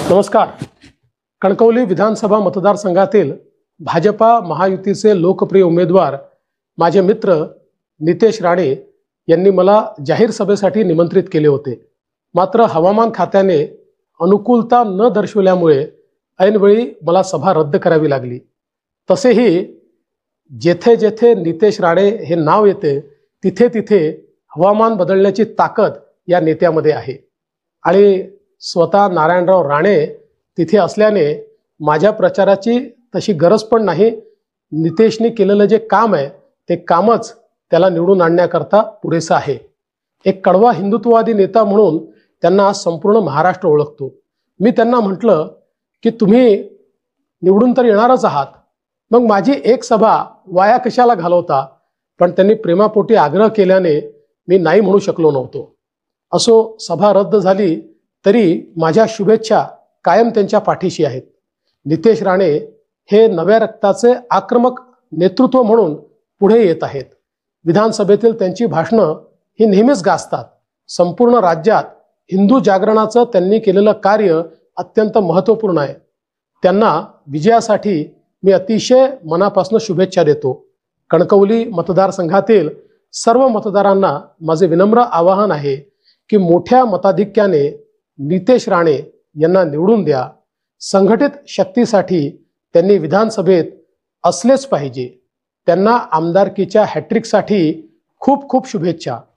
नमस्कार। कणकवली विधानसभा मतदारसंघातील भाजपा महायुतीचे लोकप्रिय उमेदवार माझे मित्र नितेश राणे यांनी मला जाहीर सभेसाठी निमंत्रित केले होते। मात्र हवामान खात्याने अनुकूलता न दर्शवल्यामुळे ऐनवेळी मला सभा रद्द करावी लागली। तसेही जेथे जेथे नितेश राणे हे नाव येते तिथे तिथे हवामान बदलण्याची ताकद या नेत्यामध्ये आहे आणि स्वतः नारायणराव राणे तिथे असल्याने माझ्या प्रचाराची तशी गरज पण नाही। नितेशने केलेलं जे काम आहे ते कामच त्याला निवडून आणण्याकरता पुरेसं आहे। एक कडवा हिंदुत्ववादी नेता म्हणून त्यांना संपूर्ण महाराष्ट्र ओळखतो। मी त्यांना म्हटलं की तुम्ही निवडून तर येणारच आहात, मग माझी एक सभा वाया कशाला घालवता। पण त्यांनी प्रेमापोटी आग्रह केल्याने मी नाही म्हणू शकलो नव्हतो। असो, सभा रद्द झाली तरी माझ्या शुभेच्छा कायम त्यांच्या पाठीशी आहेत। नितेश राणे हे नव्या रक्ताचे आक्रमक नेतृत्व म्हणून पुढे येत आहेत। विधानसभेतील त्यांची भाषणं ही नेहमीच गाजतात। संपूर्ण राज्यात हिंदू जागरणाचं त्यांनी केलेलं कार्य अत्यंत महत्त्वपूर्ण आहे। त्यांना विजयासाठी मी अतिशय मनापासून शुभेच्छा देतो। कणकवली मतदारसंघातील सर्व मतदारांना माझे विनम्र आवाहन आहे की मोठ्या मताधिक्याने नितेश राणे यांना निवडून द्या। संघटित शक्तीसाठी त्यांनी विधानसभेत असलेच पाहिजे। त्यांना आमदारकीच्या हॅट्रिकसाठी खूप खूप शुभेच्छा।